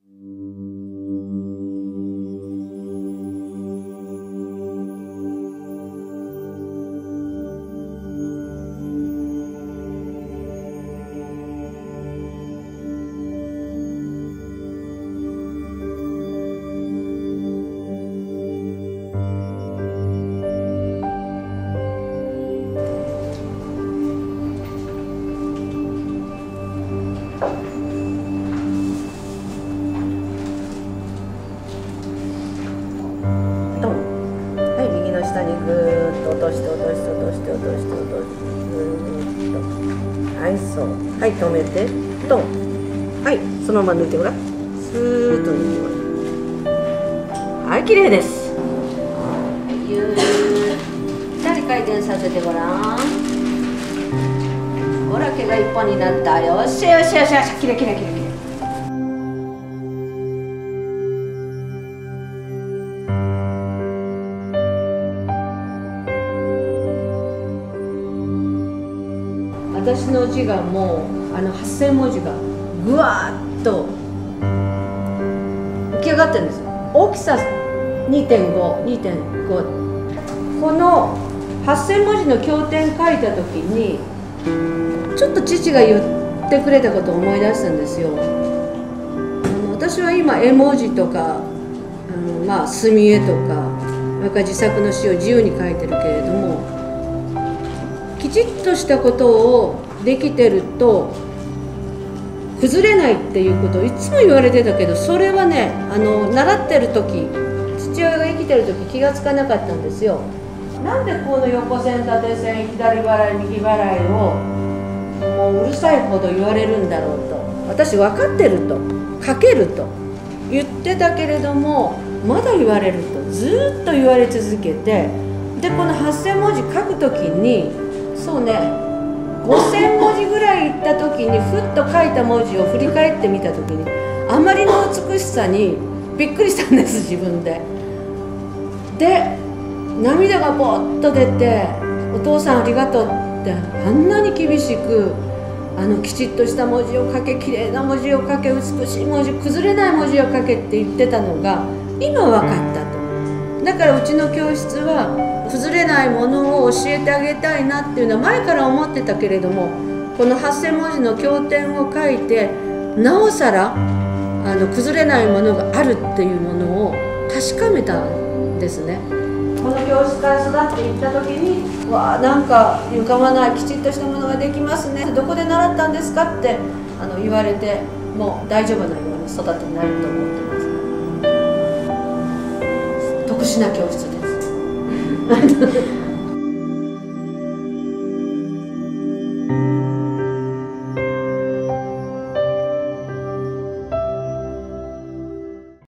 下にぐーっと落として落として落として落として落としてぐーっと、はい、そう、はい、止めてトン、はい、そのまま抜いてごらん、スーッと抜いてごらん、はい、綺麗です。ゆったり回転させてごらん。ほら、毛が一本になった。よっしゃよっしゃよっしゃ、きれいきれいきれいきれい。私の字がもう8000文字がぐわーっと浮き上がってるんですよ。大きさ 2.5 この8000文字の経典書いた時にちょっと父が言ってくれたことを思い出したんですよ。私は今絵文字とかまあ墨絵とかそれから自作の詩を自由に書いてるけれども、きちっとしたことをできてると崩れないっていうことをいつも言われてたけど、それはね習ってる時、父親が生きてる時気がつかなかったんですよ。なんでこの横線縦線左払い右払いをもううるさいほど言われるんだろうと、私分かってると書けると言ってたけれども、まだ言われるとずっと言われ続けて、でこの8000文字書く時にそうね、5000文字ぐらいいった時にふっと書いた文字を振り返ってみた時にあまりの美しさにびっくりしたんです、自分で。で涙がぼーっと出て「お父さんありがとう」ってあんなに厳しくきちっとした文字を書け、きれいな文字を書け、美しい文字、崩れない文字を書けって言ってたのが今分かったと。だからうちの教室は崩れないものを教えてあげたいなっていうのは前から思ってたけれども、この8000文字の経典を書いてなおさら崩れないものがあるっていうものを確かめたんですね。この教室から育っていった時に「わあ、なんか歪まないきちっとしたものができますね、どこで習ったんですか?」って言われて、もう大丈夫なように育てになると思ってます。特殊な教室です。